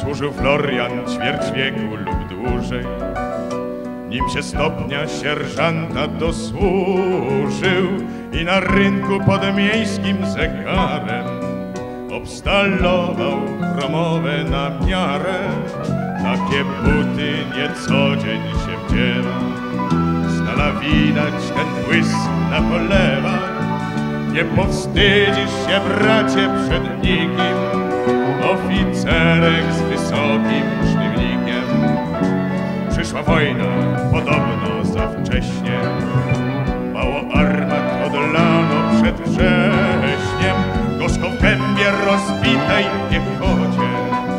Służył Florian ćwierć wieku lub dłużej, nim się stopnia sierżanta dosłużył i na rynku pod miejskim zegarem obstalował chromowe na miarę. Takie buty nie co dzień się wdziera, z dala widać ten błysk na polewach. Nie powstydzisz się, bracie, przed nikim, oficerek z wysokim sztywnikiem. Przyszła wojna, podobno za wcześnie, mało armat odlano przed wrześniem. Gorzko w gębie rozbitej piechocie,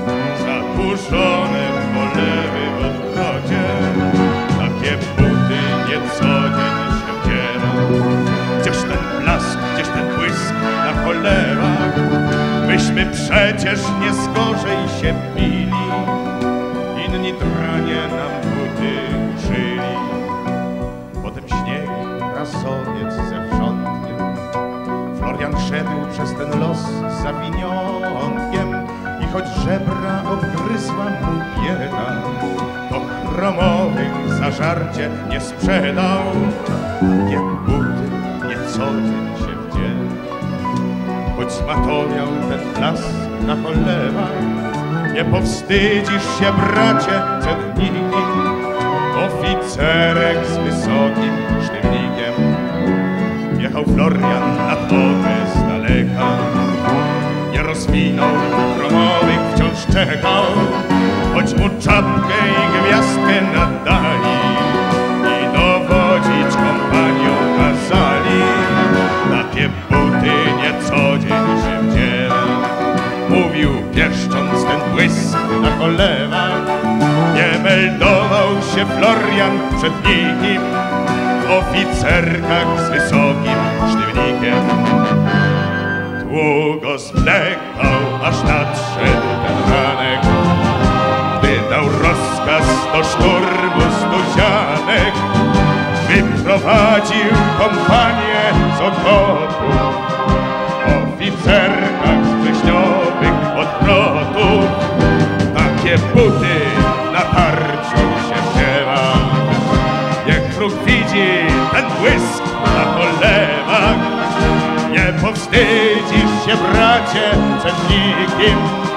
zakurzone polewy w odwrocie. Takie buty nie co dzień się wdziera. Gdzież ten blask, gdzież ten błysk na cholewach? Myśmy przecież nie zgorzej się bili, inni dranie nam buty użyli. Potem śnieg, rasowiec zewrzątkiem, Florian szedł przez ten los zawiniątkiem i choć żebra obgryzła mu bieda, to chromowych za żarcie nie sprzedał. Takie buty nie co dzień się wdziera. Choć zmatowiał ten las na polewach, nie powstydzisz się, bracie, przed nikim, oficerek z wysokim sztywnikiem. Jechał Florian na drogę z daleka, nie rozwinął chromowych, wciąż czekał, choć mu czapkę i gwiazdkę nadali i dowodzić kompanią kazali. Takie buty nie co dzień się wdziera, mówił pieszcząc ten błysk na cholewach. Nie meldował się Florian przed nikim, w oficerkach z wysokim sztywnikiem. Długo zwlekał, aż nadszedł ten ranek, gdy dał rozkaz do szturmu studzianek. Wyprowadził kompanię z okopu, w oficerkach z wrześniowych odwrotów. Takie buty na tarciu się wdziera, niech wróg widzi ten błysk na polewach. Nie powstydzisz się, bracie, przed nikim,